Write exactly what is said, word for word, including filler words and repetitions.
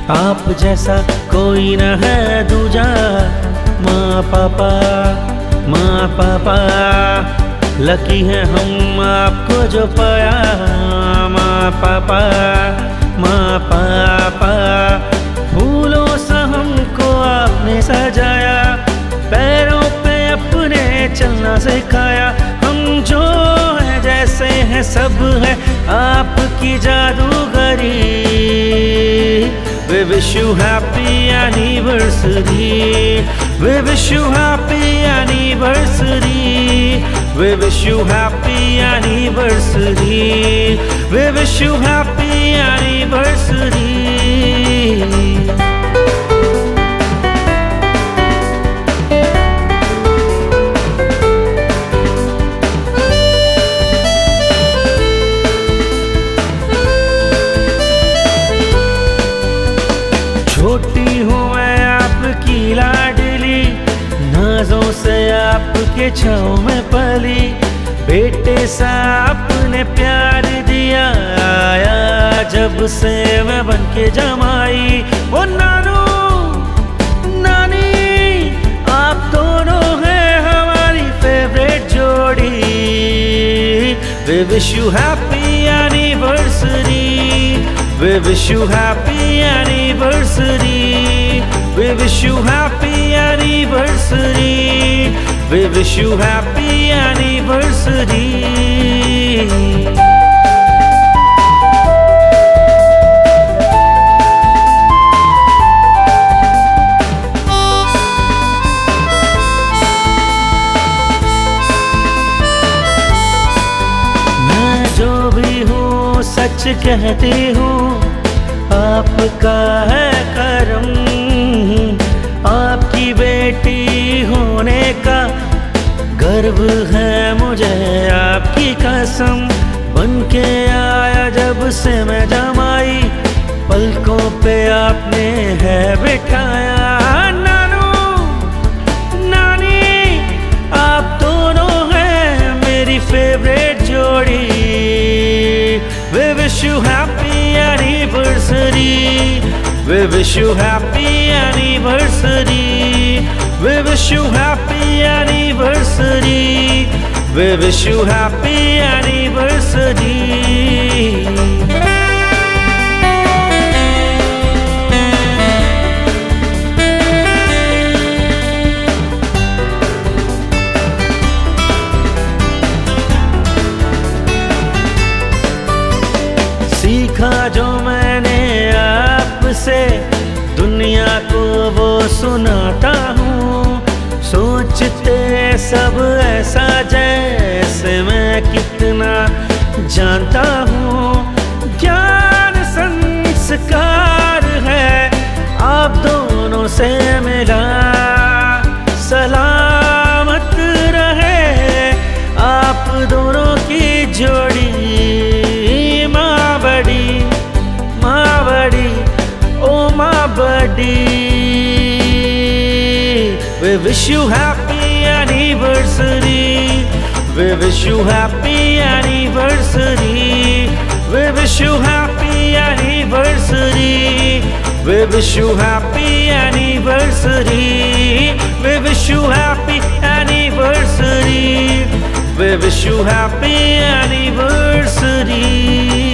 आप जैसा कोई न है दूजा। माँ पापा माँ पापा, लकी है हम आपको जो पाया। माँ पापा माँ पापा, फूलों सा हमको आपने सजाया, पैरों पे अपने चलना सिखाया। हम जो है जैसे हैं सब है आपकी जादूगरी। We wish you happy anniversary. We wish you happy anniversary. We wish you happy anniversary. We wish you happy anniversary. छोटी हूँ मैं आपकी लाडली, नाजों से आपके छाँव में पली। बेटे सा आपने प्यार दिया, आया जब से मैं बन के जमाई। वो नानू नानी, आप दोनों हैं हमारी फेवरेट जोड़ी। We wish you happy anniversary. We wish you happy anniversary. We wish you happy anniversary. We wish you happy anniversary. मैं जो भी हूँ सच कहती हूँ, आपका है करम। आपकी बेटी होने का गर्व है मुझे, आपकी कसम। बन के आया जब से मैं जमाई, पलकों पे आपने है बिठाया। नानू नानी, आप दोनों हैं मेरी फेवरेट जोड़ी। We wish you happy anniversary. We wish you happy anniversary. We wish you happy anniversary. We wish you happy anniversary. सीखा जो मैंने आपसे, दुनिया को वो सुनाता हूँ। सोचते सब ऐसा जैसे मैं कितना जानता हूँ। ज्ञान संस्कार है आप दोनों से मिला, सलामत रहे आप दोनों की जोड़ी। माँ बड़ी माँ बड़ी ओ माँ बड़ी। We wish you happy anniversary. We wish you happy anniversary. We wish you happy anniversary. We wish you happy anniversary. We wish you happy anniversary. We wish you happy anniversary.